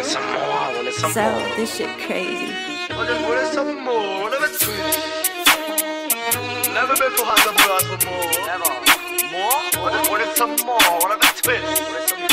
wanted some more, I wanted some So, more. this shit crazy. I just wanted some more, never twist. Never been for hands up ask for more. Never. More? I just wanted some more, whatever twist. Wanted some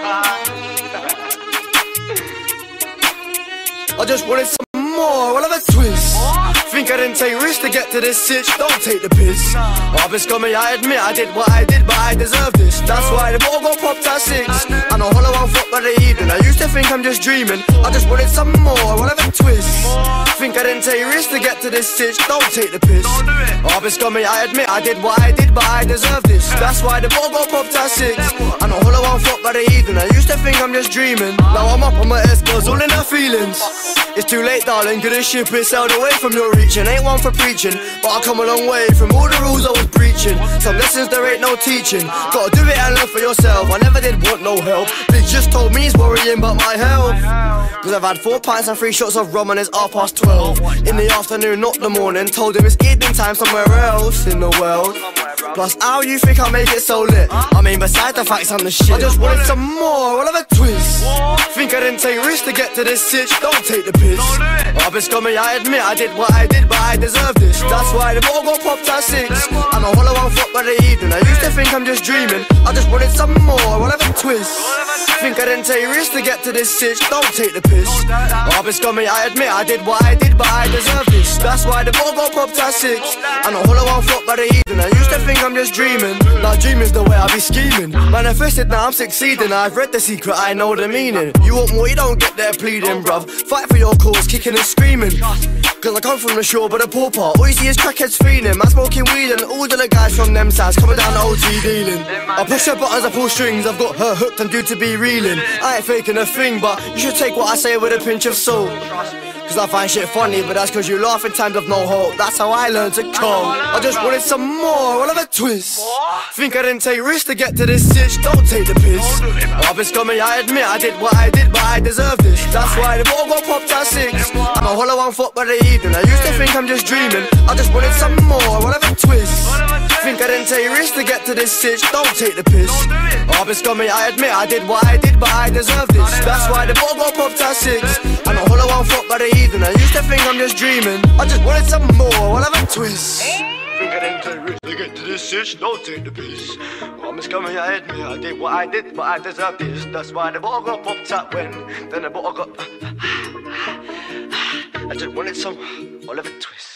more. I just wanted some more, whatever twist. Think I didn't take risks to get to this sitch, don't take the piss. I've been scummy, I admit I did what I did, but I deserve this. That's why the ball got popped at 6. And a hollow on foot by the evening. I used to think I'm just dreaming, I just wanted some more, whatever twist. Think I didn't take risks to get to this sitch, don't take the piss. I've been scummy, I admit I did what I did, but I deserve this. That's why the ball got popped at 6. And a hollow on foot by the evening. I used to think I'm just dreaming, now I'm up on my S-girls, all in her feelings. It's too late, darling, cause this ship is sailed away from your reaching. Ain't one for preaching, but I come a long way from all the rules I was preaching. Some lessons there ain't no teaching, gotta do it and learn for yourself. I never did want no help, they just told me he's worrying about my health. Cause I've had 4 pints and 3 shots of rum and it's 12:30 in the afternoon, not the morning. Told him it's evening time somewhere else in the world. Plus, how you think I make it so lit? I mean, besides the facts, I'm the shit. I just wanted some more, whatever twist. Think I didn't take risks to get to this sitch, don't take the piss. I've been scummy, I admit I did what I did, but I deserve this. That's why the ball got popped at 6. I'm a hollow on foot by the evening. I used to think I'm just dreaming, I just wanted some more, whatever twist. Think I didn't take risks to get to this sitch, don't take the piss. I've been scummy, I admit I did what I did, but I deserve this. That's why the ball got popped at 6. I'm a hollow on foot by the evening. I used to think I'm just dreaming, now dreaming's the way I be scheming. Manifested, now I'm succeeding. I've read the secret, I know the meaning. You want more, you don't get there pleading, bruv. Fight for your cause, kicking and screaming. Cause I come from the shore, but the poor part, all you see is crackheads feeling. Man smoking weed and all the guys from them sides coming down the OT dealing. I push her buttons, I pull strings, I've got her hooked and due to be reeling. I ain't faking a thing, but you should take what I say with a pinch of salt. Cause I find shit funny, but that's cause you laugh in times of no hope. That's how I learned to cope. I just wanted some more, whatever twist. Think I didn't take risks to get to this sitch, don't take the piss. I've been scummy, I admit I did what I did, but I deserve this. That's why the ball got popped at 6. I'm a hollow on foot by the evening. I used to think I'm just dreaming, I just wanted some more, whatever twist. Think I didn't take risks to get to this sitch, don't take the piss. I've been scummy, I admit I did what I did, but I deserve this. That's why the ball got popped at 6. I'm a hollow on foot by the evening. I used to think I'm just dreaming, I just wanted some more, whatever twist. Think I didn't take risks to get to this sitch, don't take the piss. I'm just coming, I admit I did what I did, but I deserve this. That's why the ball got popped up when, then the ball got I just wanted some, whatever twist.